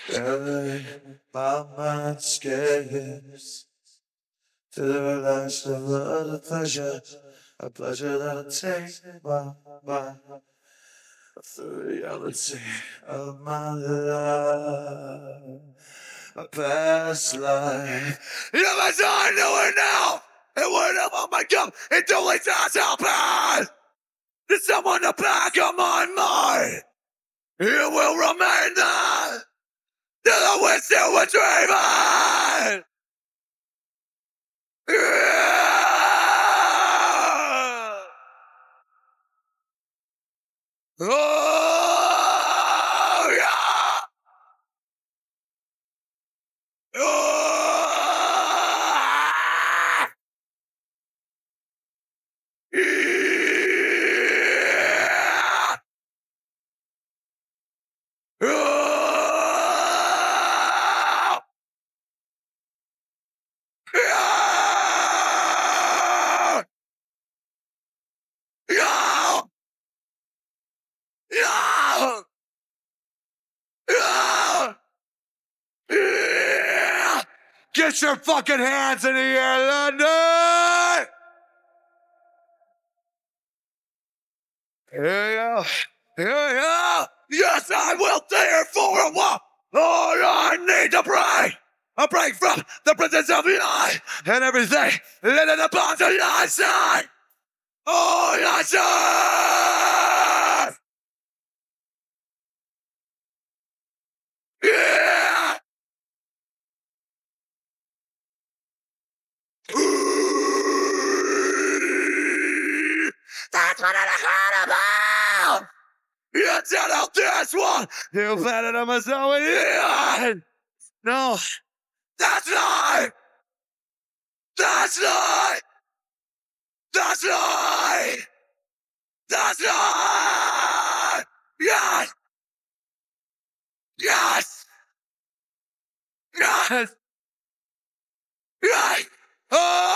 Carry my mind scares to the relaxed level of the pleasure, a pleasure that'll take my mind off the reality of my life, my past life. You know, as I know it now, and whenever I come, it only does happen. There's someone in the back of my mind. You will remain there. Till the wind still was dreaming. Yeah. Oh, yeah. Oh, yeah. Oh, yeah. Yeah. Yeah. Yeah. Yeah. Get your fucking hands in the air, London! Yeah. Yeah. Yes, I will stay here for a while. Oh, I need a break. A break from the presence of life and everything living upon the outside. Oh, yes, yeah. That's what I heard about. You set out this one. You planted on myself in the No, that's not. That's not. That's not. That's not. Yes. Yes. Yes. Yes. Oh.